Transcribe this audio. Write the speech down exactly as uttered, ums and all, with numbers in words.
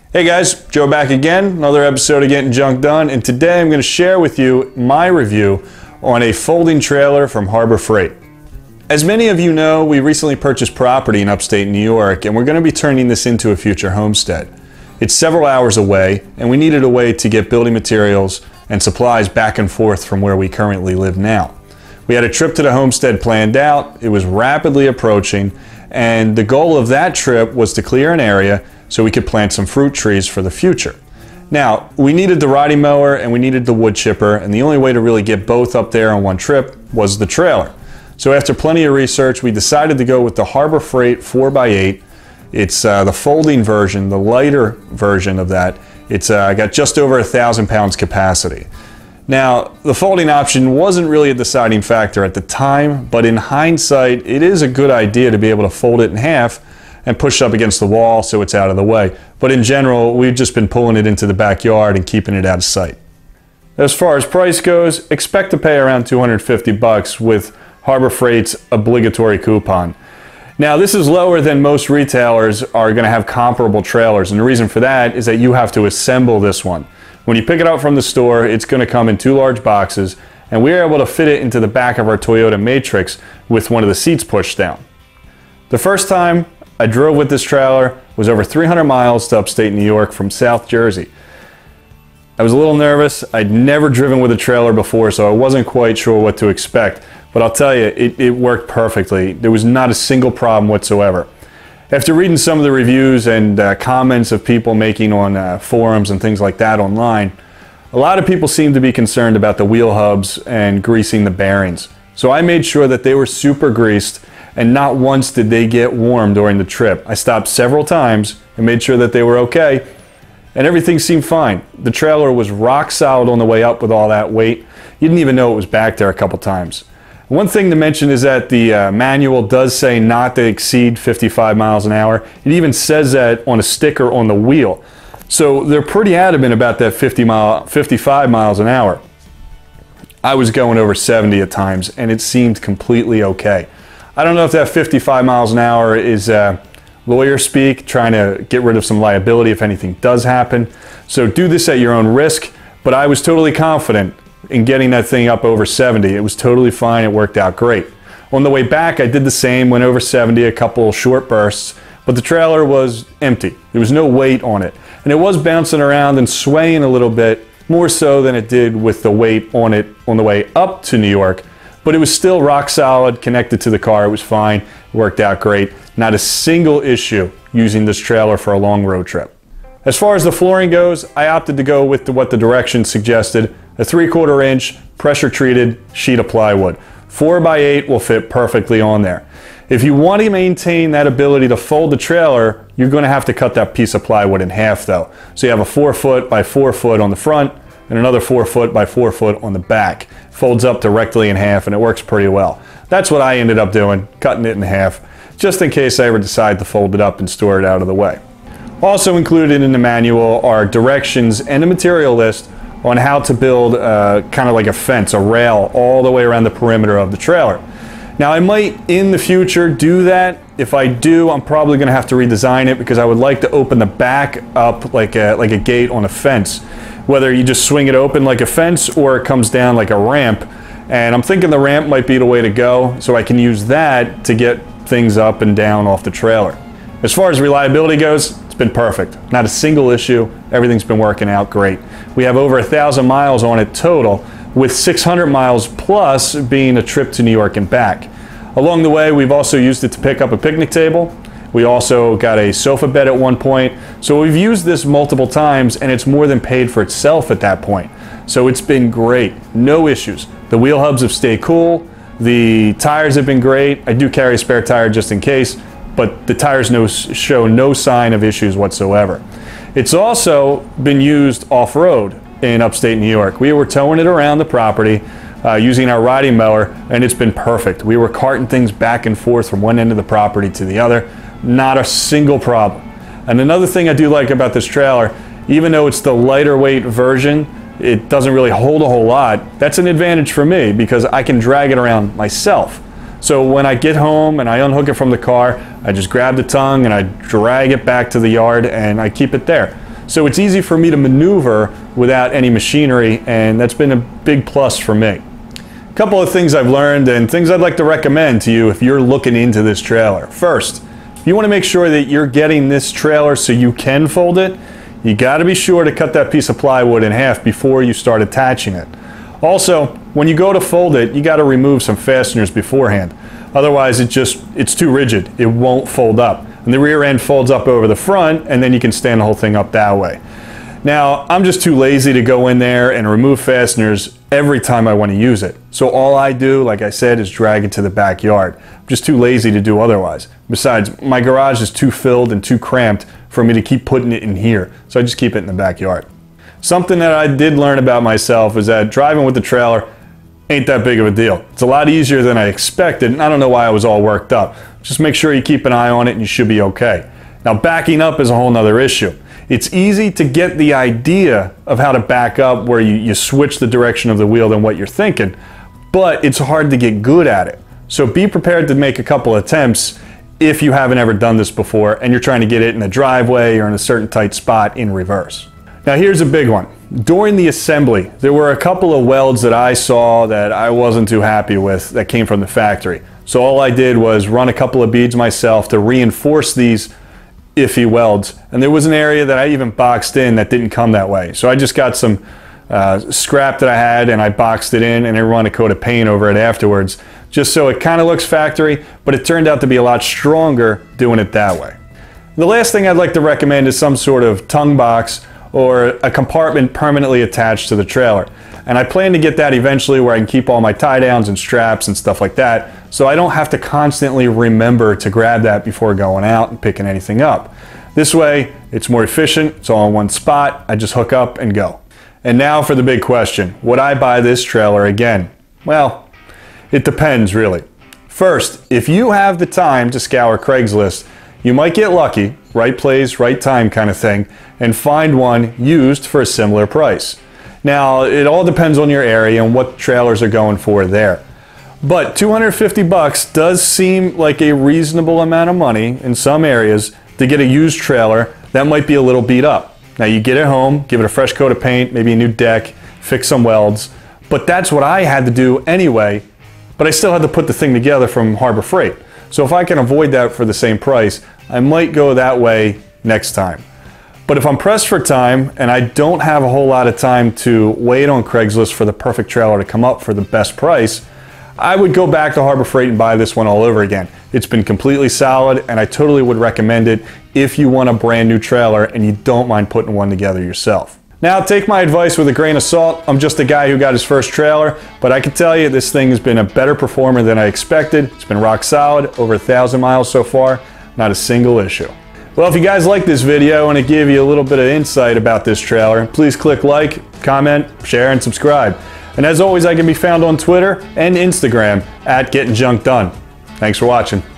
Hey guys, Joe back again, another episode of Getting Junk Done, and today I'm going to share with you my review on a folding trailer from Harbor Freight. As many of you know, we recently purchased property in upstate New York, and we're going to be turning this into a future homestead. It's several hours away, and we needed a way to get building materials and supplies back and forth from where we currently live now. We had a trip to the homestead planned out, it was rapidly approaching, and the goal of that trip was to clear an area so we could plant some fruit trees for the future. Now, we needed the riding mower and we needed the wood chipper, and the only way to really get both up there on one trip was the trailer. So after plenty of research, we decided to go with the Harbor Freight four by eight. It's uh, the folding version, the lighter version of that. It's uh, got just over a thousand pounds capacity. Now, the folding option wasn't really a deciding factor at the time, but in hindsight, it is a good idea to be able to fold it in half and push up against the wall so it's out of the way. But in general, we've just been pulling it into the backyard and keeping it out of sight. As far as price goes, expect to pay around two hundred fifty bucks with Harbor Freight's obligatory coupon. Now, this is lower than most retailers are going to have comparable trailers, and the reason for that is that you have to assemble this one. When you pick it up from the store, it's going to come in two large boxes, and we were able to fit it into the back of our Toyota Matrix with one of the seats pushed down. The first time I drove with this trailer was over three hundred miles to upstate New York from South Jersey. I was a little nervous. I'd never driven with a trailer before, so I wasn't quite sure what to expect. But I'll tell you, it, it worked perfectly. There was not a single problem whatsoever. After reading some of the reviews and uh, comments of people making on uh, forums and things like that online, a lot of people seem to be concerned about the wheel hubs and greasing the bearings. So I made sure that they were super greased, and not once did they get warm during the trip. I stopped several times and made sure that they were okay, and everything seemed fine. The trailer was rock solid on the way up with all that weight. You didn't even know it was back there a couple times. One thing to mention is that the uh, manual does say not to exceed fifty-five miles an hour. It even says that on a sticker on the wheel. So they're pretty adamant about that fifty mile, fifty-five miles an hour. I was going over seventy at times, and it seemed completely okay. I don't know if that fifty-five miles an hour is uh, lawyer speak, trying to get rid of some liability if anything does happen. So do this at your own risk, but I was totally confident in getting that thing up over seventy. It was totally fine, it worked out great. On the way back, I did the same, went over seventy, a couple short bursts, but the trailer was empty. There was no weight on it. And it was bouncing around and swaying a little bit, more so than it did with the weight on it on the way up to New York. But it was still rock solid, connected to the car, it was fine, it worked out great. Not a single issue using this trailer for a long road trip. As far as the flooring goes, I opted to go with the, what the directions suggested, a three quarter inch pressure treated sheet of plywood. four by eight will fit perfectly on there. If you want to maintain that ability to fold the trailer, you're going to have to cut that piece of plywood in half though. So you have a four foot by four foot on the front and another four foot by four foot on the back. Folds up directly in half and it works pretty well. That's what I ended up doing, cutting it in half, just in case I ever decide to fold it up and store it out of the way. Also included in the manual are directions and a material list on how to build uh, kind of like a fence, a rail, all the way around the perimeter of the trailer. Now I might in the future do that. If I do, I'm probably going to have to redesign it because I would like to open the back up like a, like a gate on a fence. Whether you just swing it open like a fence or it comes down like a ramp. And I'm thinking the ramp might be the way to go, so I can use that to get things up and down off the trailer. As far as reliability goes, it's been perfect. Not a single issue. Everything's been working out great. We have over a thousand miles on it total, with six hundred miles plus being a trip to New York and back. Along the way, we've also used it to pick up a picnic table. We also got a sofa bed at one point. So we've used this multiple times and it's more than paid for itself at that point. So it's been great. No issues. The wheel hubs have stayed cool. The tires have been great. I do carry a spare tire just in case, but the tires no, show no sign of issues whatsoever. It's also been used off-road in upstate New York. We were towing it around the property uh, using our riding mower, and it's been perfect. We were carting things back and forth from one end of the property to the other. Not a single problem. And another thing I do like about this trailer, even though it's the lighter weight version, it doesn't really hold a whole lot. That's an advantage for me because I can drag it around myself. So when I get home and I unhook it from the car, I just grab the tongue and I drag it back to the yard and I keep it there. So it's easy for me to maneuver without any machinery, and that's been a big plus for me. A couple of things I've learned and things I'd like to recommend to you if you're looking into this trailer. First, if you want to make sure that you're getting this trailer so you can fold it, you got to be sure to cut that piece of plywood in half before you start attaching it. Also, when you go to fold it, you got to remove some fasteners beforehand. Otherwise, it just, it's too rigid. It won't fold up. And the rear end folds up over the front, and then you can stand the whole thing up that way. Now, I'm just too lazy to go in there and remove fasteners every time I want to use it. So all I do, like I said, is drag it to the backyard. I'm just too lazy to do otherwise. Besides, my garage is too filled and too cramped for me to keep putting it in here. So I just keep it in the backyard. Something that I did learn about myself is that driving with the trailer ain't that big of a deal. It's a lot easier than I expected, and I don't know why I was all worked up. Just make sure you keep an eye on it and you should be okay. Now, backing up is a whole nother issue. It's easy to get the idea of how to back up where you, you switch the direction of the wheel than what you're thinking, but it's hard to get good at it. So be prepared to make a couple attempts if you haven't ever done this before and you're trying to get it in the driveway or in a certain tight spot in reverse. Now here's a big one. During the assembly, there were a couple of welds that I saw that I wasn't too happy with that came from the factory. So all I did was run a couple of beads myself to reinforce these iffy welds. And there was an area that I even boxed in that didn't come that way. So I just got some uh, scrap that I had and I boxed it in and I run a coat of paint over it afterwards, just so it kind of looks factory, but it turned out to be a lot stronger doing it that way. The last thing I'd like to recommend is some sort of tongue box or a compartment permanently attached to the trailer. And I plan to get that eventually where I can keep all my tie downs and straps and stuff like that, so I don't have to constantly remember to grab that before going out and picking anything up. This way, it's more efficient, it's all in one spot, I just hook up and go. And now for the big question, would I buy this trailer again? Well, it depends really. First, if you have the time to scour Craigslist, you might get lucky, right place, right time kind of thing, and find one used for a similar price. Now, it all depends on your area and what trailers are going for there. But two hundred fifty bucks does seem like a reasonable amount of money in some areas to get a used trailer that might be a little beat up. Now you get it home, give it a fresh coat of paint, maybe a new deck, fix some welds, but that's what I had to do anyway, but I still had to put the thing together from Harbor Freight. So if I can avoid that for the same price, I might go that way next time. But if I'm pressed for time and I don't have a whole lot of time to wait on Craigslist for the perfect trailer to come up for the best price, I would go back to Harbor Freight and buy this one all over again. It's been completely solid and I totally would recommend it if you want a brand new trailer and you don't mind putting one together yourself. Now, take my advice with a grain of salt. I'm just a guy who got his first trailer, but I can tell you this thing has been a better performer than I expected. It's been rock solid, over a thousand miles so far, not a single issue. Well, if you guys like this video and it gave you a little bit of insight about this trailer, please click like, comment, share, and subscribe. And as always, I can be found on Twitter and Instagram at Getting Junk Done. Thanks for watching.